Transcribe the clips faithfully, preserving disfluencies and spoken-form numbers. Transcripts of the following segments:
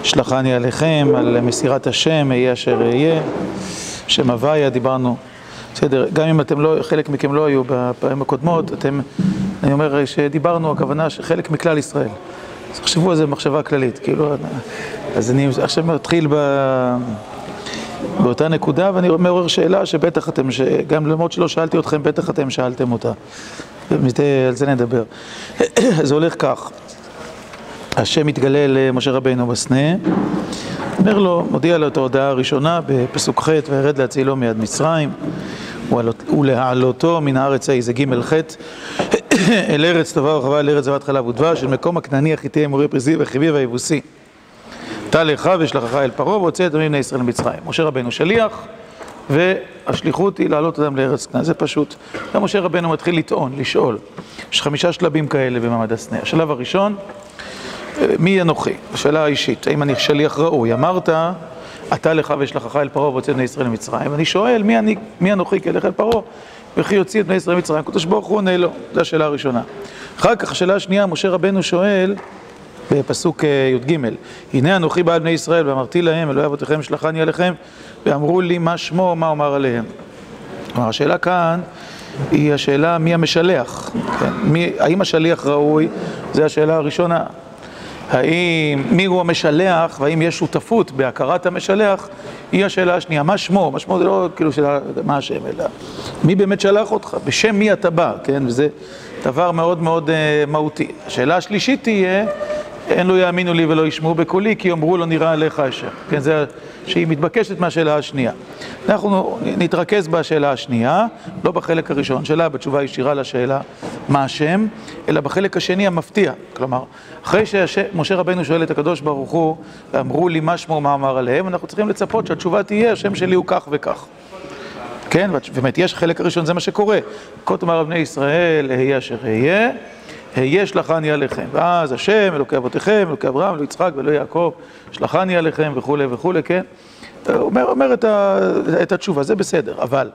שלחני עליכם, על מסירת השם, אהיה אשר אהיה, שם הוויה, דיברנו. בסדר, גם אם אתם לא, חלק מכם לא היו בפעמים הקודמות, אתם, אני אומר שדיברנו, הכוונה שחלק מכלל ישראל. אז תחשבו על זה במחשבה כללית, כאילו, אז אני עכשיו מתחיל ב... באותה נקודה, ואני מעורר שאלה שבטח אתם, גם למרות שלא שאלתי אתכם, בטח אתם שאלתם אותה. על זה נדבר. זה הולך כך. השם מתגלה למשה רבינו בסנה, אומר לו, מודיע לו את ההודעה הראשונה בפסוק ח' וירד להצילו מיד מצרים, ולהעלותו מן הארץ ההיא, זה ג' ח', אל ארץ טובה ורחבה, אל ארץ זבת חלב ודבש, של מקום הכנעני, החיתי, אמורי, פריזי וחיבי והיבוסי. תא לך ושלחך אל פרעה והוציא את עמי בני ישראל למצרים. משה רבינו שליח, והשליחות היא לעלות אדם לארץ כנען. זה פשוט. גם משה רבינו מתחיל לטעון, לשאול. יש חמישה שלבים כאלה במעמד הסנה. השלב הראשון, מי אנוכי? השאלה האישית, האם אני שליח ראוי? אמרת, אתה לך ושלחך אל פרעה והוציא את בני ישראל למצרים. אני שואל, מי, אני, מי אנוכי כלך אל פרעה? וכי יוציא את בני ישראל למצרים. הקדוש ברוך הוא עונה לו. זו השאלה הראשונה. אחר כך, השאלה השנייה, משה רבינו שואל, בפסוק י"ג, הנה אנוכי בעל בני ישראל, ואמרתי להם, אלוהי אבותיכם שלחני עליכם, ואמרו לי מה שמו, מה אומר עליהם. כלומר, השאלה כאן היא השאלה מי המשלח, כן? מי, האם השליח ראוי? זו השאלה הראשונה. האם, מי הוא המשלח, והאם יש שותפות בהכרת המשלח, היא השאלה השנייה. מה שמו? מה שמו זה לא כאילו שאלה, מה השם, אלא מי באמת שלח אותך? בשם מי אתה בא, כן? וזה דבר מאוד מאוד uh, מהותי. השאלה השלישית תהיה, אין לא יאמינו לי ולא ישמעו בקולי, כי יאמרו לא נראה עליך השם. כן, זה שהיא מתבקשת מהשאלה השנייה. אנחנו נתרכז בשאלה השנייה, לא בחלק הראשון שלה, בתשובה ישירה לשאלה מה השם, אלא בחלק השני המפתיע. כלומר, אחרי שמשה רבינו שואל את הקדוש ברוך הוא, ואמרו לי מה שמו, מה אמר עליהם, אנחנו צריכים לצפות שהתשובה תהיה, השם שלי הוא כך וכך. כן, ובאמת, יש חלק הראשון, זה מה שקורה. כה תאמר בני ישראל, אהיה אשר אהיה, אהיה שלחני עליכם. ואז השם, אלוקי אבותיכם, אלוקי אברהם, אלוקי יצחק ואלוקי יעקב, שלחני עליכם וכו' וכו', כן? אומר, אומר את, ה, את התשובה, זה בסדר, אבל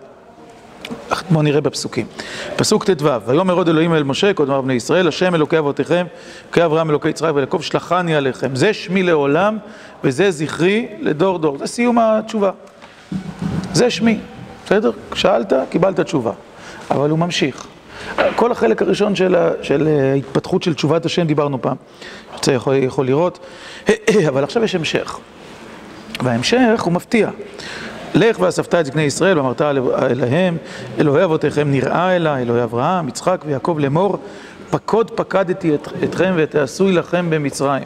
בואו נראה בפסוקים. פסוק ט"ו, ויאמר עוד אלוהים אל משה, כה תאמר בני ישראל, השם אלוקי אבותיכם, אלוקי אברהם, אלוקי יצחק ויעקב, שלחני עליכם. זה שמי לעולם וזה זכרי לדור דור. זה סיום התשובה. זה שמי. בסדר? שאלת, קיבלת תשובה. אבל הוא ממשיך. כל החלק הראשון של, של ההתפתחות של תשובת השם דיברנו פעם. אתה יכול, יכול לראות. אבל עכשיו יש המשך. וההמשך הוא מפתיע. לך ואספת את זקני ישראל ואמרת אליהם, אלוהי אבותיכם נראה אליי, אלוהי אברהם, יצחק ויעקב לאמור, פקוד פקדתי את, אתכם ותעשוי לכם במצרים.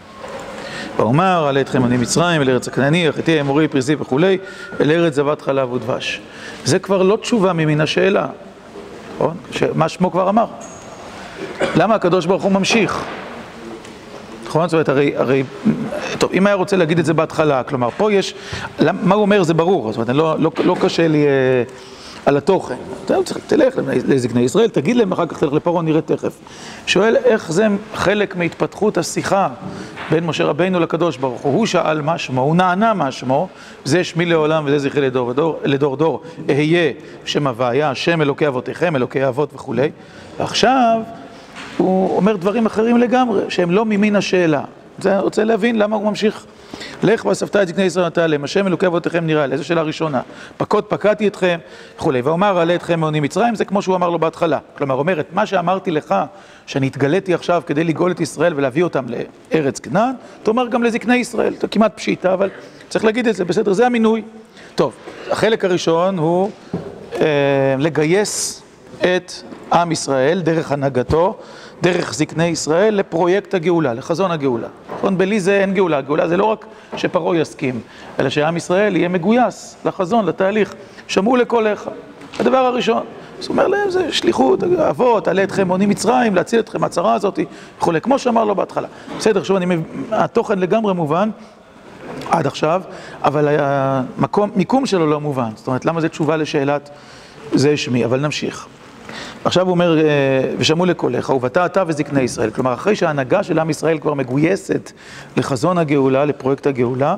ואומר, עלה אתכם אני מצרים, אל ארץ הכנעני, החיתי, האמורי, פריזי וכולי, אל ארץ זבת חלב ודבש. זה כבר לא תשובה ממין השאלה. נכון? מה שמו כבר אמר. למה הקדוש ברוך הוא ממשיך? נכון? זאת אומרת, הרי, הרי, טוב, אם היה רוצה להגיד את זה בהתחלה, כלומר, פה יש, מה הוא אומר זה ברור, זאת אומרת, לא, לא, לא קשה לי אה, על התוכן. אתה צריך, תלך לזקני ישראל, תגיד להם, אחר כך תלך לפרעה, נראה תכף. שואל איך זה חלק מהתפתחות השיחה בין משה רבינו לקדוש ברוך הוא. הוא שאל מה שמו, הוא נענה מה שמו, זה שמי לעולם וזה זכרי לדור דור, לדור דור, אהיה שם הוויה, שם אלוקי אבותיכם, אלוקי אבות וכולי. ועכשיו הוא אומר דברים אחרים לגמרי, שהם לא ממין השאלה. אני רוצה להבין למה הוא ממשיך. לך ואספת את זקני ישראל נתן להם, השם אלוקי אבותיכם נראה לי, איזו שאלה ראשונה. פקוד פקדתי אתכם וכולי, ואומר עלה אתכם מעוני מצרים, זה כמו שהוא אמר לו בהתחלה. כלומר, אומר, את מה שאמרתי לך, שאני התגליתי עכשיו כדי לגאול את ישראל ולהביא אותם לארץ כנען, תאמר גם לזקני ישראל, זה כמעט פשיטה, אבל צריך להגיד את זה, בסדר, זה המינוי. טוב, החלק הראשון הוא אה, לגייס את עם ישראל דרך הנהגתו, דרך זקני ישראל לפרויקט הגאולה, לחזון הגאולה. נכון? בלי זה אין גאולה. גאולה זה לא רק שפרעה יסכים, אלא שעם ישראל יהיה מגויס לחזון, לתהליך. שמעו לקולך. הדבר הראשון. זאת אומרת להם, זה שליחות, אבות, עלה אתכם מעוני מצרים, להציל אתכם מהצרה הזאת, וכו'. כמו שאמר לו בהתחלה. בסדר, שוב, אני, התוכן לגמרי מובן עד עכשיו, אבל המקום, מיקום שלו לא מובן. זאת אומרת, למה זה תשובה לשאלת זה שמי? אבל נמשיך. עכשיו הוא אומר, ושמעו לקולך, ובאת אתה וזקני ישראל. כלומר, אחרי שההנהגה של עם ישראל כבר מגויסת לחזון הגאולה, לפרויקט הגאולה,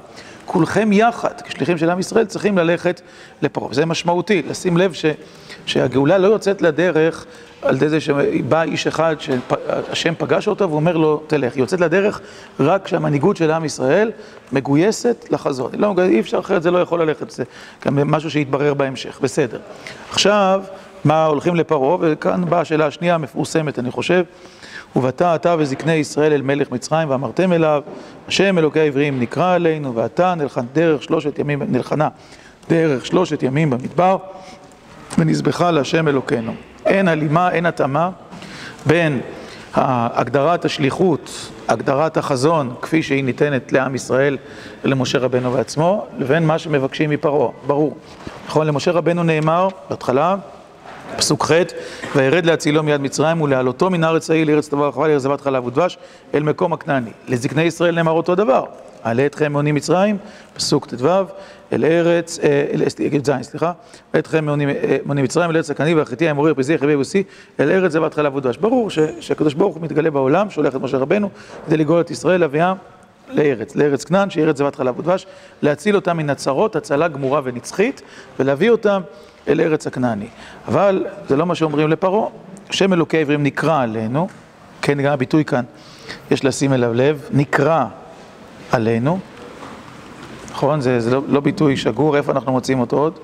כולכם יחד, כשליחים של עם ישראל, צריכים ללכת לפרעה. וזה משמעותי, לשים לב ש, שהגאולה לא יוצאת לדרך על ידי זה שבא איש אחד שהשם פגש אותו ואומר לו, תלך. היא יוצאת לדרך רק כשהמנהיגות של עם ישראל מגויסת לחזון. לא, אי אפשר אחרת, זה לא יכול ללכת, זה גם משהו שיתברר בהמשך. בסדר. עכשיו, מה הולכים לפרעה? וכאן באה השאלה השנייה המפורסמת, אני חושב. ובאת אתה וזקני ישראל אל מלך מצרים ואמרתם אליו, השם אלוקי העברים נקרא עלינו, ואתה נלחן דרך שלושת ימים, נלחנה דרך שלושת ימים במדבר, ונזבחה להשם אלוקינו. אין הלימה, אין התאמה בין הגדרת השליחות, הגדרת החזון, כפי שהיא ניתנת לעם ישראל ולמשה רבנו בעצמו, לבין מה שמבקשים מפרעה, ברור. נכון, למשה רבנו נאמר, בהתחלה, פסוק ח' וירד להצילו מיד מצרים ולהעלותו מן הארץ ההיא לארץ טובה ורחבה לארץ זבת חלב ודבש אל מקום הכנעני. לזקני ישראל נאמר אותו דבר, אעלה אתכם מעוני מצרים, פסוק ט"ו, אל ארץ, י"ז, סליחה, אעלה אתכם מעוני מצרים אל ארץ הכנעני והחיתי האמורי הפריזי החביבי היבוסי אל ארץ זבת חלב ודבש. ברור שהקדוש ברוך הוא מתגלה בעולם, שולח את משה רבנו כדי לגאול את ישראל להביאם לארץ, לארץ כנען, שהיא ארץ זבת חלב ודבש, להציל אותם מן הצרות, הצלה גמורה ונצחית, ולהביא אותם אל ארץ הכנעני. אבל זה לא מה שאומרים לפרעה. שם אלוקי העברים נקרא עלינו, כן, גם הביטוי כאן, יש לשים אליו לב, נקרא עלינו. נכון? זה, זה לא, לא ביטוי שגור, איפה אנחנו מוצאים אותו עוד?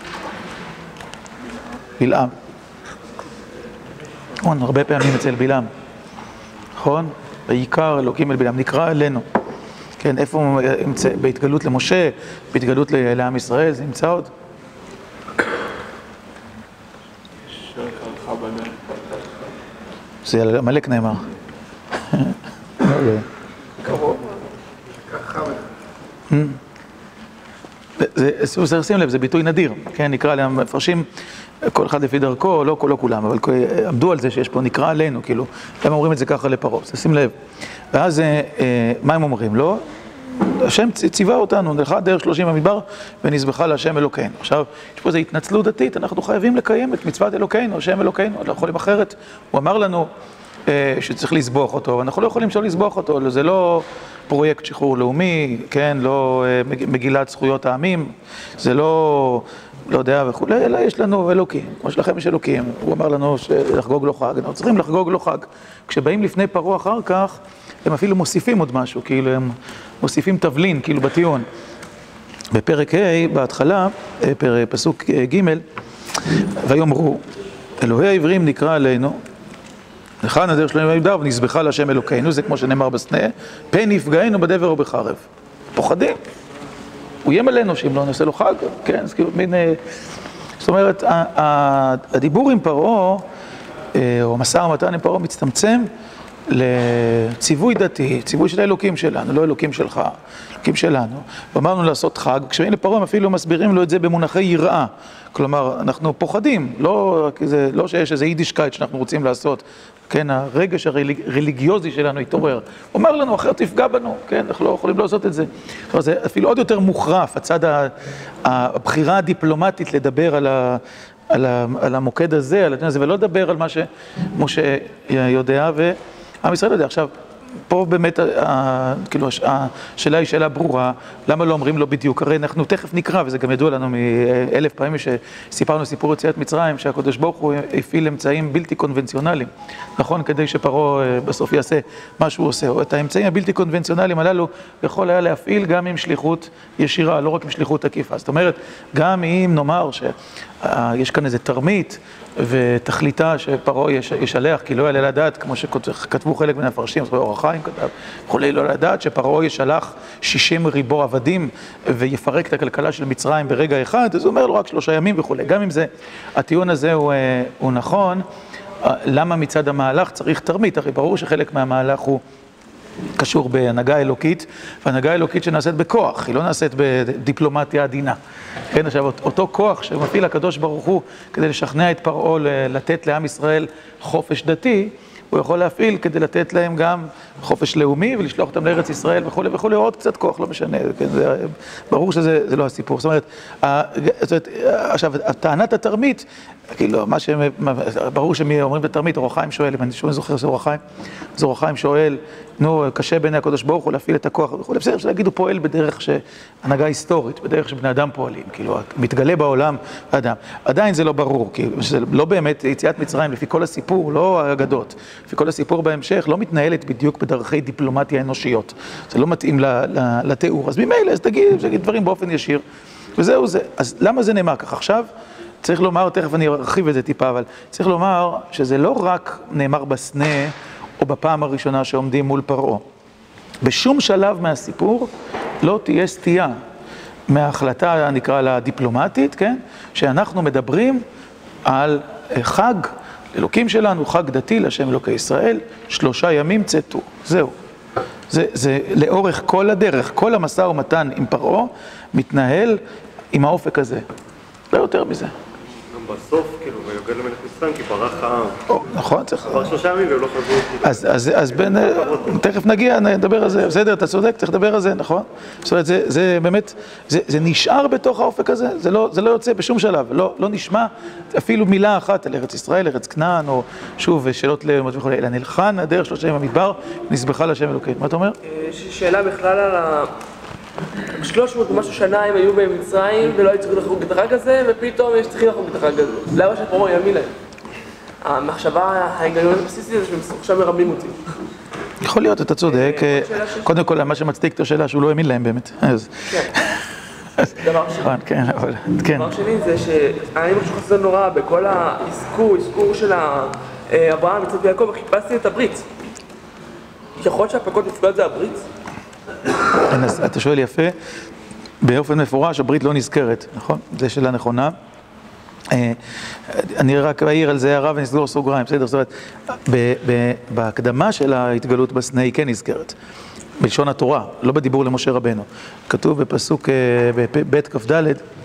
בלעם. נכון, הרבה פעמים אצל בלעם. נכון? בעיקר אלוקים אל בלעם, נקרא עלינו. כן, איפה נמצא, בהתגלות למשה, בהתגלות לעם ישראל, זה נמצא עוד? זה על עמלק נאמר. זה, שים לב, זה ביטוי נדיר, כן, נקרא עליהם, מפרשים כל אחד לפי דרכו, לא כולם, אבל עמדו על זה שיש פה נקרא עלינו, כאילו, הם אומרים את זה ככה לפרעה, שים לב. ואז מה הם אומרים? לא? השם ציווה אותנו, נלכה דרך שלושים במדבר ונזבחה להשם אלוקינו. עכשיו, יש פה איזו התנצלות דתית, אנחנו חייבים לקיים את מצוות אלוקינו, השם אלוקינו, אנחנו יכולים אחרת. הוא אמר לנו אה, שצריך לסבוח אותו, ואנחנו לא יכולים שלא לסבוח אותו, זה לא פרויקט שחרור לאומי, כן, לא אה, מגילת זכויות העמים, זה לא, לא יודע וכו', אלא יש לנו אלוקים, כמו שלכם יש אלוקים, הוא אמר לנו לחגוג לו חג, אנחנו צריכים לחגוג לו חג. כשבאים לפני פרעה אחר כך, הם אפילו מוסיפים עוד משהו, כאילו הם מוסיפים תבלין, כאילו בטיעון. בפרק ה' בהתחלה, פסוק ג' ויאמרו, אלוהי העברים נקרא עלינו, לכאן הדרך שלנו במדבר ונזבחה להשם אלוקינו, זה כמו שנאמר בסנה, פן יפגענו בדבר ובחרב. פוחדים. הוא איים עלינו שאם לא נעשה לו חג, כן, אז כאילו מין... זאת אומרת, הדיבור עם פרעה, או משא ומתן עם פרעה מצטמצם, לציווי דתי, ציווי של האלוקים שלנו, לא אלוקים שלך, אלוקים שלנו. ואמרנו לעשות חג, כשבאים לפרעה אפילו מסבירים לו את זה במונחי יראה. כלומר, אנחנו פוחדים, לא, לא שיש איזה יידישקייט שאנחנו רוצים לעשות, כן, הרגש הרליגיוזי שלנו התעורר. הוא אומר לנו, אחרת תפגע בנו, כן, אנחנו לא יכולים לעשות את זה. כלומר, זה אפילו עוד יותר מוחרף, הצד הבחירה הדיפלומטית לדבר על ה... על, ה, על המוקד הזה, על הזה, ולא לדבר על מה שמשה יודע ועם ישראל יודע. עכשיו, פה באמת, ה, כאילו, השאלה היא שאלה ברורה, למה לא אומרים לו בדיוק? הרי אנחנו תכף נקרא, וזה גם ידוע לנו מאלף פעמים שסיפרנו סיפור יציאת מצרים, שהקדוש ברוך הוא הפעיל אמצעים בלתי קונבנציונליים, נכון? כדי שפרעה בסוף יעשה מה שהוא עושה. את האמצעים הבלתי קונבנציונליים הללו יכול היה להפעיל גם עם שליחות ישירה, לא רק עם שליחות עקיפה. זאת אומרת, גם אם נאמר שיש כאן איזה תרמית, ותכליתה שפרעה ישלח, כי לא יעלה לדעת, כמו שכתבו חלק מן הפרשים, זאת אומרת, אור החיים כתב, יכולה לא לדעת שפרעה ישלח שישים ריבוע עבדים ויפרק את הכלכלה של מצרים ברגע אחד, אז הוא אומר לו רק שלושה ימים וכו'. גם אם זה, הטיעון הזה הוא, הוא נכון, למה מצד המהלך צריך תרמית? הרי ברור שחלק מהמהלך הוא קשור בהנהגה אלוקית, והנהגה אלוקית שנעשית בכוח, היא לא נעשית בדיפלומטיה עדינה. כן, עכשיו, אותו כוח שמפעיל הקדוש ברוך הוא כדי לשכנע את פרעה לתת לעם ישראל חופש דתי, הוא יכול להפעיל כדי לתת להם גם חופש לאומי ולשלוח אותם לארץ ישראל וכו' וכו', עוד קצת כוח, לא משנה, כן, זה, ברור שזה זה לא הסיפור. זאת אומרת, זאת אומרת, עכשיו, טענת התרמית כאילו, מה שהם, ברור שהם אומרים בתרמית, אור החיים שואל, אם אני שוב זוכר שזה אור החיים, אז אור החיים שואל, נו, קשה בעיני הקדוש ברוך הוא להפעיל את הכוח וכו', בסדר, אפשר להגיד, הוא פועל בדרך שהנהגה היסטורית, בדרך שבני אדם פועלים, כאילו, מתגלה בעולם האדם. עדיין זה לא ברור, כי זה לא באמת יציאת מצרים, לפי כל הסיפור, לא האגדות, לפי כל הסיפור בהמשך, לא מתנהלת בדיוק בדרכי דיפלומטיה אנושיות. זה לא מתאים לתיאור. אז ממילא, אז תגיד, תגיד דברים באופן ישיר, וזהו זה. אז למה זה נאמר כך עכשיו? צריך לומר, תכף אני ארחיב את זה טיפה, אבל צריך לומר שזה לא רק נאמר בסנה או בפעם הראשונה שעומדים מול פרעה. בשום שלב מהסיפור לא תהיה סטייה מההחלטה, נקרא לה דיפלומטית, כן? שאנחנו מדברים על חג אלוקים שלנו, חג דתי לשם אלוקי ישראל, שלושה ימים צאתו, זהו. זה, זה לאורך כל הדרך, כל המשא ומתן עם פרעה מתנהל עם האופק הזה. לא יותר מזה. גם בסוף, כאילו, ויוגד למלך מצרים, כי ברח העם. נכון, צריך... כבר שלושה ימים והם לא חזרו. אז בין... תכף נגיע, נדבר על זה. בסדר, אתה צודק, צריך לדבר על זה, נכון? זאת אומרת, זה באמת... זה נשאר בתוך האופק הזה, זה לא יוצא בשום שלב. לא נשמע אפילו מילה אחת על ארץ ישראל, ארץ כנען, או שוב, שאלות לאמות וכו', אלא נלחן הדרך שלושה ימים במדבר, נסבכה להשם אלוקים. מה אתה אומר? שאלה בכלל על ה... שלוש מאות ומשהו שנה הם היו במצרים ולא היו צריכים לחוג את החג הזה, ופתאום יש צריכים לחוג את החג הזה. למה שפרעה יאמין להם? המחשבה ההיגיון הבסיסי הזה שהם עכשיו מרמים אותי. יכול להיות, אתה צודק. קודם כל, מה שמצדיק את השאלה שהוא לא האמין להם באמת. כן. דבר שני. כן, אבל... כן. דבר שני זה שאני משהו חסר נורא בכל האזכור, אזכור של אברהם, יצחק ויעקב, חיפשתי את הברית. יכול להיות שהפקות מפקד זה הברית? אתה שואל יפה, באופן מפורש הברית לא נזכרת, נכון? זו שאלה נכונה. אני רק אעיר על זה הערה ונסגור סוגריים, בסדר? זאת אומרת, בהקדמה של ההתגלות בסנה היא כן נזכרת, בלשון התורה, לא בדיבור למשה רבנו. כתוב בפסוק ב' כ"ד,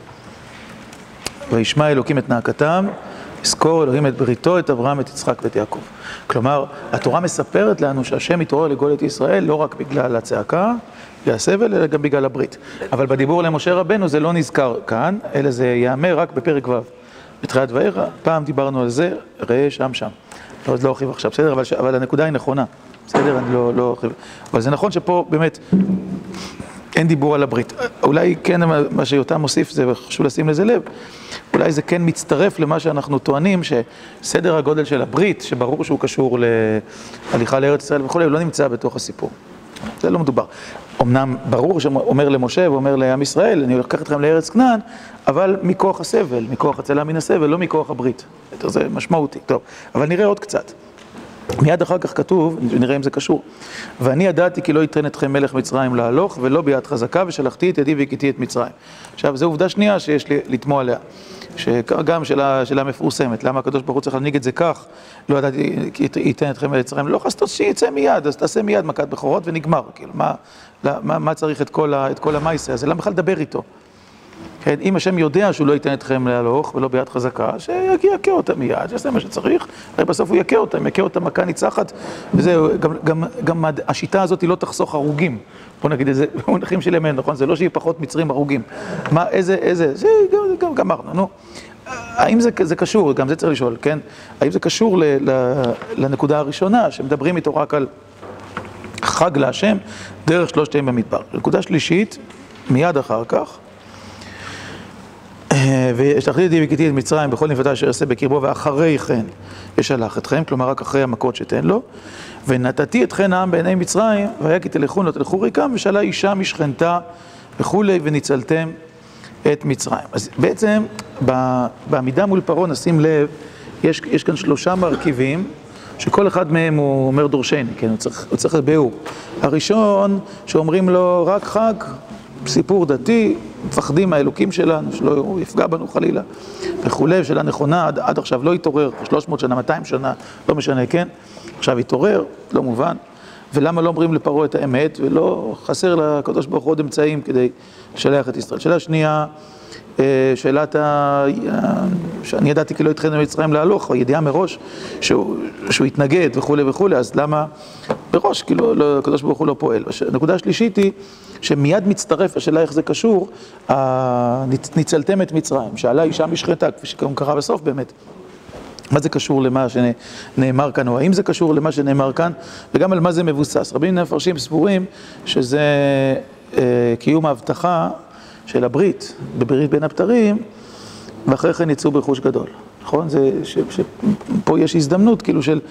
וישמע אלוקים את נאקתם, יזכור אלוהים את בריתו, את אברהם, את יצחק ואת יעקב. כלומר, התורה מספרת לנו שהשם יתעורר לגאול את ישראל לא רק בגלל הצעקה והסבל, אלא גם בגלל הברית. אבל בדיבור למשה רבנו זה לא נזכר כאן, אלא זה יאמר רק בפרק ו'. בתחילת וארא, פעם דיברנו על זה, ראה שם שם. לא, לא ארחיב עכשיו, בסדר? אבל, אבל הנקודה היא נכונה. בסדר? אני לא, לא ארחיב. אבל זה נכון שפה באמת אין דיבור על הברית. אולי כן מה שיותם מוסיף, זה חשוב לשים לזה לב, אולי זה כן מצטרף למה שאנחנו טוענים, שסדר הגודל של הברית, שברור שהוא קשור להליכה לארץ ישראל וכו', הוא לא נמצא בתוך הסיפור. זה לא מדובר. אמנם ברור שאומר למשה ואומר לעם ישראל, אני לקח אתכם לארץ כנען, אבל מכוח הסבל, מכוח הצלה מן הסבל, לא מכוח הברית. זה משמעותי. טוב, אבל נראה עוד קצת. מיד אחר כך כתוב, נראה אם זה קשור, ואני ידעתי כי לא ייתן אתכם מלך מצרים להלוך, ולא ביד חזקה, ושלחתי את ידי והכיתי את מצרים. עכשיו, זו עובדה שנייה שיש לי לתמוע עליה, שגם שאלה, שאלה מפורסמת, למה הקדוש ברוך הוא צריך להנהיג את זה כך, לא ידעתי כי ייתן אתכם מלך מצרים, לא חסטות שיצא מיד, אז תעשה מיד מכת בכורות ונגמר, כאילו, מה, מה, מה צריך את כל, ה, את כל המייסה הזה, למה בכלל לדבר איתו? כן, אם השם יודע שהוא לא ייתן אתכם להלוך ולא ביד חזקה, שיכה אותה מיד, שיעשה מה שצריך, הרי בסוף הוא יכה אותה, יכה אותה מכה ניצחת, וזהו, גם, גם, גם השיטה הזאת היא לא תחסוך הרוגים, בוא נגיד את זה, במונחים של ימינו, נכון? זה לא שיהיה פחות מצרים הרוגים, מה, איזה, איזה, זה גם, גם גמרנו, נו. האם זה, זה קשור, גם זה צריך לשאול, כן? האם זה קשור ל, ל, לנקודה הראשונה, שמדברים איתו רק על חג להשם, דרך שלושת ימים במדבר. נקודה שלישית, מיד אחר כך, ושלחתי ידי והכיתי את מצרים בכל נפתה אשר אעשה בקרבו, ואחרי כן אשלח אתכם, כלומר רק אחרי המכות שתן לו, ונתתי אתכן העם בעיני מצרים, והיה כי תלכון לא תלכו ריקם, ושאלה אישה משכנתה וכולי, וניצלתם את מצרים. אז בעצם בעמידה מול פרעה נשים לב, יש, יש כאן שלושה מרכיבים, שכל אחד מהם הוא אומר דורשני, כן, הוא צריך, הוא צריך לביאור. הראשון שאומרים לו רק חג, סיפור דתי, מפחדים מהאלוקים שלנו, שלא יפגע בנו חלילה, וכולי, שאלה נכונה, עד, עד עכשיו לא התעורר, שלוש מאות שנה, מאתיים שנה, לא משנה, כן? עכשיו התעורר, לא מובן, ולמה לא אומרים לפרעה את האמת, ולא חסר לקדוש ברוך הוא עוד אמצעים כדי לשלח את ישראל. שאלה שנייה, שאלת ה... שאני ידעתי כי לא יתכן למצרים להלוך, הידיעה מראש שהוא, שהוא יתנגד וכולי וכולי, אז למה בראש, כאילו, לא, הקדוש ברוך הוא לא פועל. הנקודה השלישית היא שמיד מצטרף, השאלה איך זה קשור, ניצלתם את מצרים, שעלה אישה משחטה, כפי שגם קרה בסוף באמת. מה זה קשור למה שנאמר כאן, או האם זה קשור למה שנאמר כאן, וגם על מה זה מבוסס. רבים מפרשים סבורים שזה אה, קיום ההבטחה של הברית, בברית בין הבתרים, ואחרי כן יצאו ברכוש גדול. נכון? זה, ש, שפה יש הזדמנות, כאילו של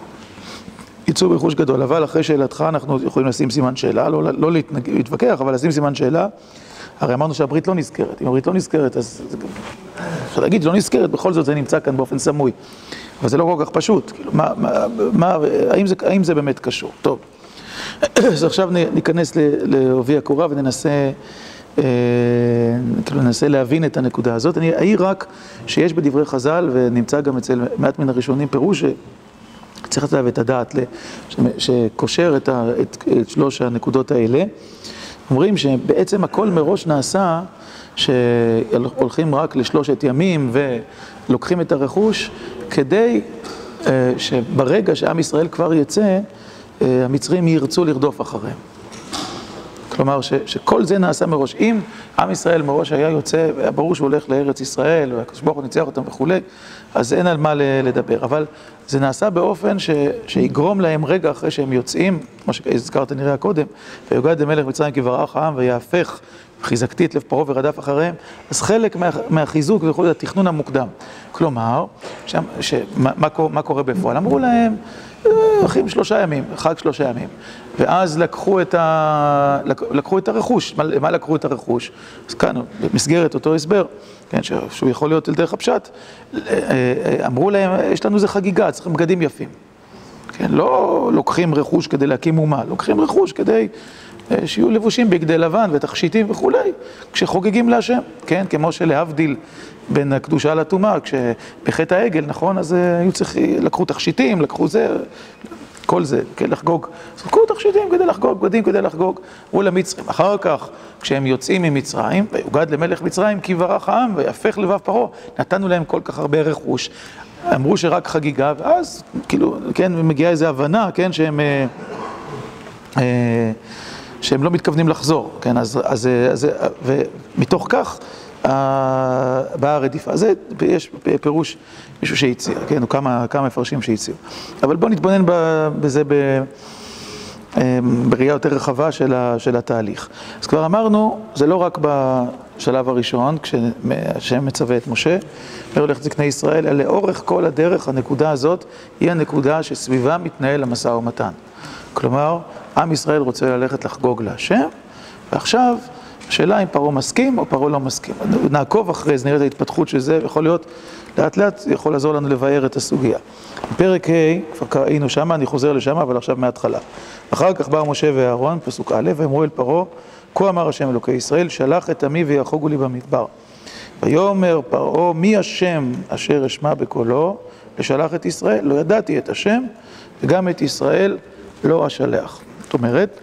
יצאו ברכוש גדול, אבל אחרי שאלתך אנחנו יכולים לשים סימן שאלה, לא, לא להתווכח, אבל לשים סימן שאלה. הרי אמרנו שהברית לא נזכרת, אם הברית לא נזכרת, אז אפשר להגיד שלא נזכרת, בכל זאת זה נמצא כאן באופן סמוי. אבל זה לא כל כך פשוט, כאילו, מה, מה, מה, האם זה, האם זה באמת קשור? טוב, אז עכשיו ניכנס לעובי הקורה וננסה, אה, כאילו ננסה להבין את הנקודה הזאת. אני אעיר רק שיש בדברי חז"ל, ונמצא גם אצל מעט מן הראשונים פירוש, צריך לתת את הדעת, שקושר את, ה, את, את שלוש הנקודות האלה. אומרים שבעצם הכל מראש נעשה, שהולכים רק לשלושת ימים ולוקחים את הרכוש, כדי שברגע שעם ישראל כבר יצא, המצרים ירצו לרדוף אחריהם. כלומר, ש, שכל זה נעשה מראש. אם עם ישראל מראש היה יוצא, היה ברור שהוא הולך לארץ ישראל, והקדוש ברוך הוא ניצח אותם וכו', אז אין על מה לדבר. אבל זה נעשה באופן ש, שיגרום להם רגע אחרי שהם יוצאים, כמו שהזכרת נראה קודם, ויוגד למלך מצרים כי ברח העם ויהפך חיזקתי את לב פרעה ורדף אחריהם, אז חלק מה, מהחיזוק וכו' זה התכנון המוקדם. כלומר, שם, שמה, מה, מה קורה בפועל? אמרו להם, הולכים שלושה ימים, חג שלושה ימים, ואז לקחו את, ה... לקחו את הרכוש. מה, מה לקחו את הרכוש? אז כאן, במסגרת אותו הסבר, כן, שהוא יכול להיות על דרך הפשט, אמרו להם, יש לנו איזה חגיגה, צריכים בגדים יפים. כן, לא לוקחים רכוש כדי להקים אומה, לוקחים רכוש כדי שיהיו לבושים בגדי לבן ותכשיטים וכולי, כשחוגגים להשם, כן, כמו שלהבדיל בין הקדושה לטומאה, כשבחטא העגל, נכון, אז היו צריכים, לקחו תכשיטים, לקחו זה, כל זה, כן, לחגוג, אז לקחו תכשיטים כדי לחגוג, בגדים כדי לחגוג, אמרו למצרים. אחר כך, כשהם יוצאים ממצרים, ויוגד למלך מצרים כי ברח העם ויהפך לבב פרעה, נתנו להם כל כך הרבה רכוש, אמרו שרק חגיגה, ואז, כאילו, כן, מגיעה איזו הבנה, כן, שהם... אה, אה, שהם לא מתכוונים לחזור, כן, אז, אז, אז, ומתוך כך באה הרדיפה. אז יש פירוש מישהו שהציע, כן, או כמה, כמה מפרשים שהציעו. אבל בואו נתבונן בזה ב, בראייה יותר רחבה של, ה, של התהליך. אז כבר אמרנו, זה לא רק בשלב הראשון, כשהשם מצווה את משה, אומר לך זקני ישראל, אלא לאורך כל הדרך, הנקודה הזאת היא הנקודה שסביבה מתנהל המשא ומתן. כלומר, עם ישראל רוצה ללכת לחגוג להשם, ועכשיו, השאלה אם פרעה מסכים או פרעה לא מסכים. נעקוב אחרי זה, נראה את ההתפתחות של זה, ויכול להיות, לאט לאט יכול לעזור לנו לבאר את הסוגיה. בפרק ה', כבר היינו שם, אני חוזר לשם, אבל עכשיו מההתחלה. אחר כך בא משה ואהרון, פסוק א', ואמרו אל פרעה, כה אמר השם אלוקי ישראל, שלח את עמי ויחוגו לי במדבר. ויאמר פרעה, מי השם אשר אשמע בקולו, לשלח את ישראל? לא ידעתי את השם, וגם את ישראל לא אשלח. זאת אומרת,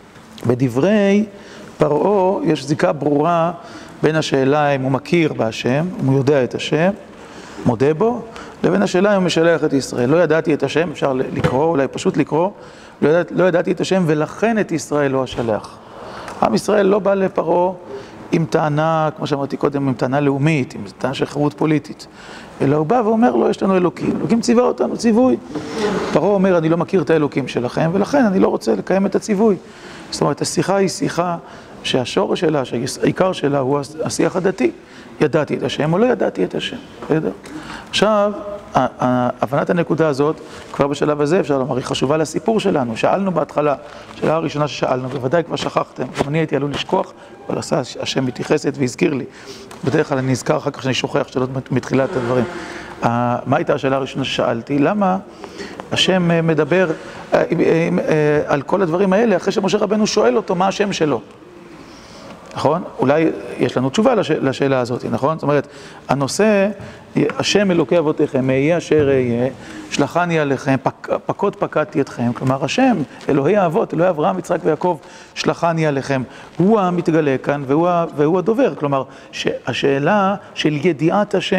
בדברי פרעה יש זיקה ברורה בין השאלה אם הוא מכיר בהשם, אם הוא יודע את השם, מודה בו, לבין השאלה אם הוא משלח את ישראל. לא ידעתי את השם, אפשר לקרוא, אולי פשוט לקרוא, לא, ידע, לא ידעתי את השם ולכן את ישראל לא אשלח. עם ישראל לא בא לפרעה עם טענה, כמו שאמרתי קודם, עם טענה לאומית, עם טענה של חירות פוליטית. אלא הוא בא ואומר לו, יש לנו אלוקים. אלוקים ציווה אותנו, ציווי. פרעה אומר, אני לא מכיר את האלוקים שלכם, ולכן אני לא רוצה לקיים את הציווי. זאת אומרת, השיחה היא שיחה שהשורש שלה, שהעיקר שלה הוא השיח הדתי. ידעתי את השם או לא ידעתי את השם. בסדר? עכשיו, הבנת הנקודה הזאת, כבר בשלב הזה אפשר לומר, היא חשובה לסיפור שלנו. שאלנו בהתחלה, שאלה הראשונה ששאלנו, בוודאי כבר שכחתם, גם אני הייתי עלול לשכוח, אבל עשה השם מתייחסת והזכיר לי. בדרך כלל אני נזכר אחר כך שאני שוכח שאלות מתחילת הדברים. מה הייתה השאלה הראשונה ששאלתי? למה השם מדבר על כל הדברים האלה אחרי שמשה רבנו שואל אותו מה השם שלו? נכון? אולי יש לנו תשובה לש... לשאלה הזאת, נכון? זאת אומרת, הנושא, השם אלוקי אבותיכם, אהיה אשר אהיה, שלחני עליכם, פק... פקוד פקדתי אתכם, כלומר, השם, אלוהי האבות, אלוהי אברהם, יצחק ויעקב, שלחני עליכם, הוא המתגלה כאן והוא, ה... והוא הדובר, כלומר, השאלה של ידיעת השם,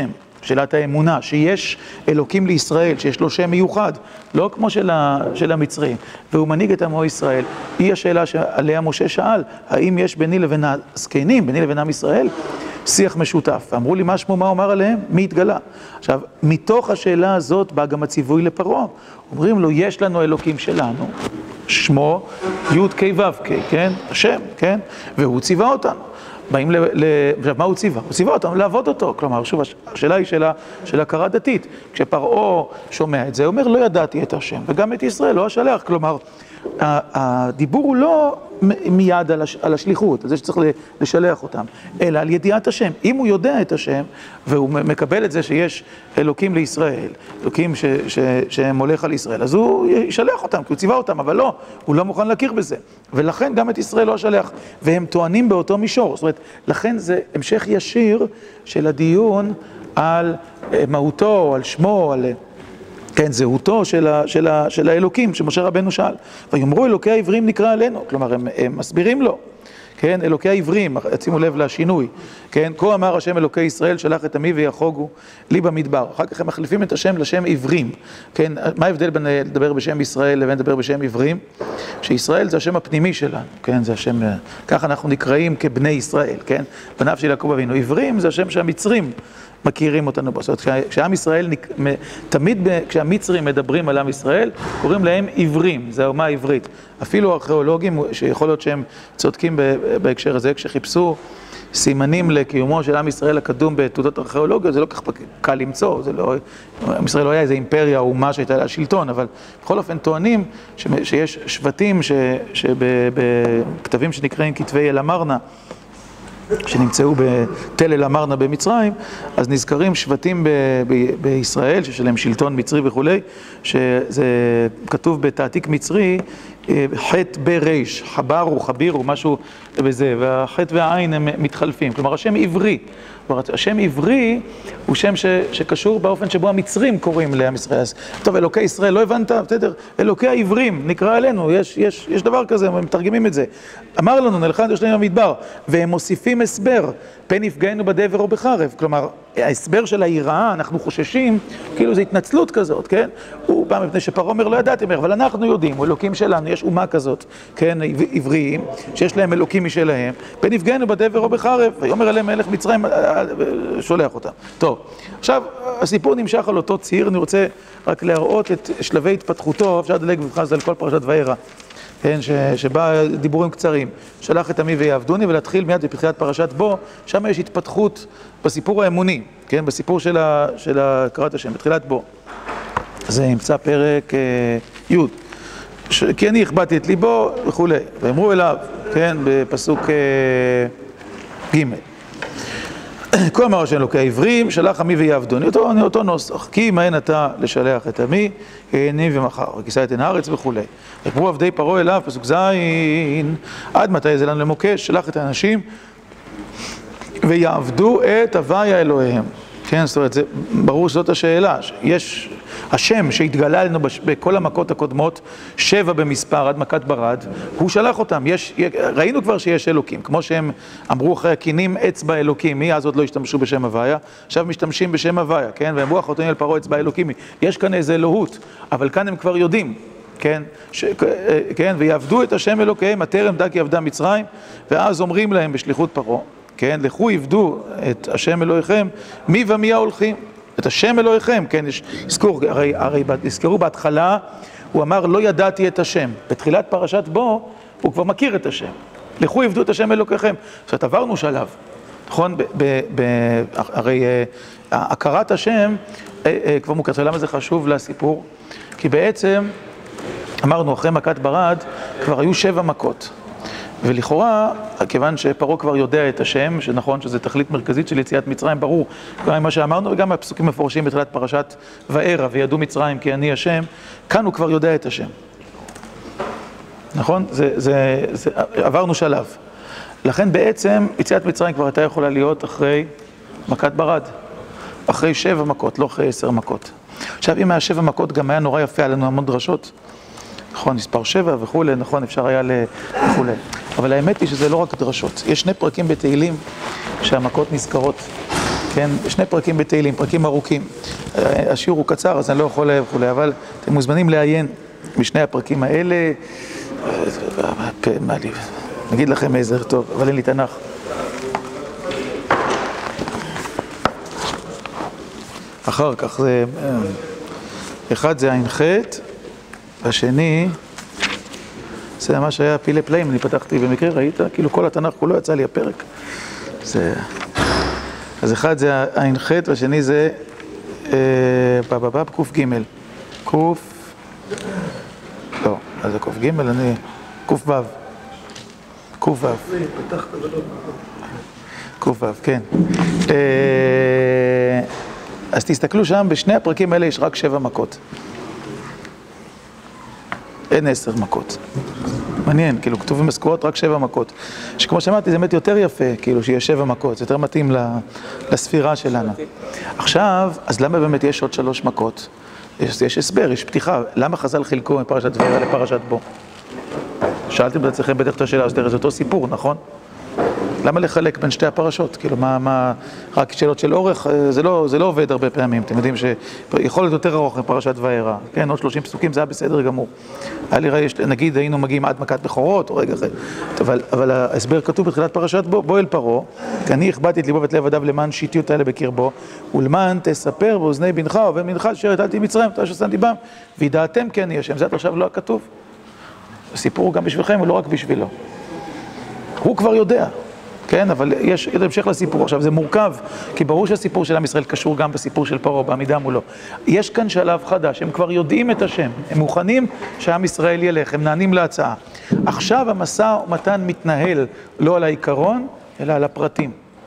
שאלת האמונה, שיש אלוקים לישראל, שיש לו שם מיוחד, לא כמו של, ה, של המצרים, והוא מנהיג את עמו ישראל. היא השאלה שעליה משה שאל, האם יש ביני לבין הזקנים, ביני לבין עם ישראל, שיח משותף. אמרו לי, מה שמו, מה אומר עליהם? מי התגלה? עכשיו, מתוך השאלה הזאת בא גם הציווי לפרעה. אומרים לו, יש לנו אלוקים שלנו, שמו י' ק' ו' ק', כן? השם, כן? והוא ציווה אותנו. באים ל... ל... מה הוא ציווה? הוא ציווה אותנו לעבוד אותו. כלומר, שוב, השאלה היא שאלה של הכרה דתית. כשפרעה שומע את זה, הוא אומר, לא ידעתי את השם, וגם את ישראל, לא השלח. כלומר, הדיבור הוא לא מיד על השליחות, על זה שצריך לשלח אותם, אלא על ידיעת השם. אם הוא יודע את השם, והוא מקבל את זה שיש אלוקים לישראל, אלוקים ש, ש, שהם הולך על ישראל, אז הוא ישלח אותם, כי הוא ציווה אותם, אבל לא, הוא לא מוכן להכיר בזה. ולכן גם את ישראל לא השלח, והם טוענים באותו מישור. זאת אומרת, לכן זה המשך ישיר של הדיון על מהותו, על שמו, על... כן, זהותו של, ה, של, ה, של האלוקים, שמשה רבנו שאל. ויאמרו אלוקי העברים נקרא עלינו, כלומר, הם, הם מסבירים לו, כן, אלוקי העברים, שימו לב לשינוי, כן, כה אמר השם אלוקי ישראל, שלח את עמי ויחוגו לי במדבר. אחר כך הם מחליפים את השם לשם עברים, כן, מה ההבדל בין לדבר בשם ישראל לבין לדבר בשם עברים? שישראל זה השם הפנימי שלנו, כן, זה השם, ככה אנחנו נקראים כבני ישראל, כן, בניו של יעקב אבינו. עברים זה השם שהמצרים מכירים אותנו בו. זאת אומרת, כשעם ישראל, תמיד כשהמצרים מדברים על עם ישראל, קוראים להם עברים, זה האומה העברית. אפילו הארכיאולוגים, שיכול להיות שהם צודקים בהקשר הזה, כשחיפשו סימנים לקיומו של עם ישראל הקדום בתעודות ארכיאולוגיות, זה לא כך קל למצוא, זה לא, עם ישראל לא היה איזה אימפריה או אומה שהייתה לה שלטון, אבל בכל אופן טוענים שיש שבטים שבכתבים שנקראים כתבי אל-אמרנה, שנמצאו בתל אל-אמרנה במצרים, אז נזכרים שבטים ב- ב- בישראל, שיש להם שלטון מצרי וכולי, שזה כתוב בתעתיק מצרי, חטא בריש, חברו, חבירו, משהו בזה, והחטא והעין הם מתחלפים. כלומר, השם עברי. השם עברי הוא שם ש, שקשור באופן שבו המצרים קוראים לעם ישראל. אז, טוב, אלוקי ישראל, לא הבנת? בסדר, אלוקי העברים, נקרא עלינו, יש, יש, יש דבר כזה, הם מתרגמים את זה. אמר לנו, נלכה יש להם במדבר, והם מוסיפים הסבר, פן יפגענו בדבר או בחרב. כלומר, ההסבר של היראה, אנחנו חוששים, כאילו זו התנצלות כזאת, כן? הוא בא מפני שפרעה אומר, לא ידעתי, אבל אנחנו יודעים, הוא אלוקים שלנו, יש אומה כזאת, כן, עבריים, שיש להם אלוקים משלהם, פן יפגענו בדבר או בחרב, ויאמר עליהם מלך מצרים, שולח אותם. טוב, עכשיו, הסיפור נמשך על אותו ציר, אני רוצה רק להראות את שלבי התפתחותו, אפשר לדלג ובכלל זה על כל פרשת וארא, כן, ש, שבה דיבורים קצרים, שלח את עמי ויעבדוני, ולהתחיל מיד בפתחילת פרשת בו, שם יש התפתחות בסיפור האמוני, כן, בסיפור של, ה, של הכרת השם, בתחילת בו. זה נמצא פרק אה, י', ש, כי אני הכבדתי את ליבו וכולי, ואמרו אליו, כן, בפסוק אה, ג' כה אמר השם אלוקי העברים, שלח עמי ויעבדוני, אותו, אותו נוסח, כי מהן אתה לשלח את עמי, העני ומחר, וכיסה את עין הארץ וכולי. יקברו עבדי פרעה אליו, פסוק ז', עד מתי זה לנו למוקש, שלח את האנשים, ויעבדו את הוויה אלוהיהם. כן, זאת אומרת, זה ברור שזאת השאלה, יש השם שהתגלה לנו בכל המכות הקודמות, שבע במספר עד מכת ברד, הוא שלח אותם, יש, ראינו כבר שיש אלוקים, כמו שהם אמרו אחרי הקינים אצבע אלוקים, מי אז עוד לא השתמשו בשם הוויה, עכשיו משתמשים בשם הוויה, כן, ואמרו אחותינו אל פרעה אצבע אלוקים, יש כאן איזה אלוהות, אבל כאן הם כבר יודעים, כן, ש, כן, ויעבדו את השם אלוקיהם, הטרם דק יעבדה מצרים, ואז אומרים להם בשליחות פרעה, כן, לכו עבדו את השם אלוהיכם, מי ומי ההולכים? את השם אלוהיכם, כן, יש, הזכור, הרי, הרי הזכרו בהתחלה, הוא אמר לא ידעתי את השם, בתחילת פרשת בו, הוא כבר מכיר את השם, לכו עבדו את השם אלוהיכם, זאת עברנו שלב, נכון, ב, ב, ב, הרי הכרת השם כבר מוכר, למה זה חשוב לסיפור? כי בעצם, אמרנו אחרי מכת ברד, כבר היו שבע מכות, ולכאורה, כיוון שפרעה כבר יודע את השם, שנכון שזה תכלית מרכזית של יציאת מצרים, ברור, גם מה שאמרנו, וגם הפסוקים מפורשים בתחילת פרשת וארא, וידעו מצרים כי אני השם, כאן הוא כבר יודע את השם. נכון? זה, זה, זה, עברנו שלב. לכן בעצם, יציאת מצרים כבר הייתה יכולה להיות אחרי מכת ברד, אחרי שבע מכות, לא אחרי עשר מכות. עכשיו, אם מהשבע מכות גם היה נורא יפה, היה לנו המון דרשות, נכון, מספר שבע וכולי, נכון, אפשר היה לכולי. אבל האמת היא שזה לא רק דרשות. יש שני פרקים בתהילים שהמכות נזכרות כן, שני פרקים בתהילים, פרקים ארוכים. השיעור הוא קצר, אז אני לא יכול וכולי, אבל אתם מוזמנים לעיין בשני הפרקים האלה. מה לי, נגיד לכם איזה טוב, אבל אין לי תנ"ך. אחר כך זה, אחד זה עין חטא, והשני, זה מה שהיה פילי פלאים, אני פתחתי במקרה, ראית? כאילו כל התנ"ך כולו יצא לי הפרק. זה... אז אחד זה עין חטא, והשני זה בבבב, קוף גימל. קוף... לא, אז זה קוף גימל, אני... קוף וו. קוף וו. קוף וו, כן. אז תסתכלו שם, בשני הפרקים האלה יש רק שבע מכות. אין עשר מכות. מעניין, כאילו כתובים בסקורות רק שבע מכות. שכמו שאמרתי, זה באמת יותר יפה, כאילו שיש שבע מכות, זה יותר מתאים לספירה שלנו. עכשיו, אז למה באמת יש עוד שלוש מכות? יש, יש הסבר, יש פתיחה. למה חז"ל חילקו מפרשת וירא לפרשת בו? שאלתם בעצמכם בטח את השאלה, אז זה אותו סיפור, נכון? למה לחלק בין שתי הפרשות? כאילו, מה, מה, רק שאלות של אורך, זה לא, זה לא עובד הרבה פעמים. אתם יודעים שיכול להיות יותר ארוך מפרשת וירא. כן, עוד שלושים פסוקים, זה היה בסדר גמור. היה לי ראי, נגיד, היינו מגיעים עד מכת בכורות, או רגע אחרי. אבל, אבל ההסבר כתוב בתחילת פרשת בו, בוא אל פרעה, כי אני הכבדתי את ליבו ואת לב עדיו למען שיטיות האלה בקרבו, ולמען תספר באוזני בנך ובן בנך אשר הטלתי מצרים, אתה אשר שנתי בם, וידעתם כי אני השם. זה עכשיו לא הכתוב. הסיפור הוא גם בשבילכם, הוא לא רק בשבילו. הוא כבר יודע. כן, אבל יש המשך לסיפור. עכשיו, זה מורכב, כי ברור שהסיפור של עם ישראל קשור גם בסיפור של פרעה, בעמידה מולו. יש כאן שלב חדש, הם כבר יודעים את השם, הם מוכנים שעם ישראל ילך, הם נענים להצעה. עכשיו המשא ומתן מתנהל לא על העיקרון, אלא על הפרטים.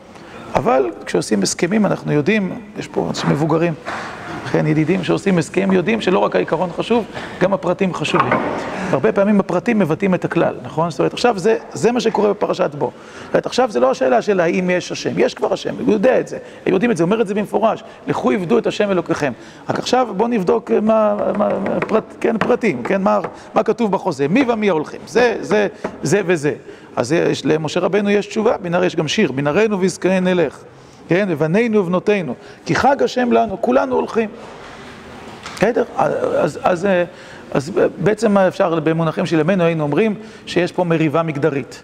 אבל כשעושים הסכמים, אנחנו יודעים, יש פה אנשים מבוגרים, כן, ידידים שעושים הסכם, יודעים שלא רק העיקרון חשוב, גם הפרטים חשובים. הרבה פעמים הפרטים מבטאים את הכלל, נכון? זאת אומרת, עכשיו זה, זה מה שקורה בפרשת בו. זאת אומרת, עכשיו זה לא השאלה של האם יש השם, יש כבר השם, הוא יודע את זה, הם יודעים את זה, הוא אומר את זה במפורש, לכו עבדו את השם אלוקיכם. רק עכשיו בואו נבדוק מה, מה, פרט, כן, פרטים, כן, מה, מה כתוב בחוזה, מי ומי הולכים, זה, זה, זה וזה. אז יש, למשה רבנו יש תשובה, בנהר יש גם שיר, בנהרנו וזקן נלך. כן, ובנינו ובנותינו, כי חג השם לנו, כולנו הולכים. בסדר? אז, אז, אז בעצם אפשר, במונחים של ימינו היינו אומרים שיש פה מריבה מגדרית.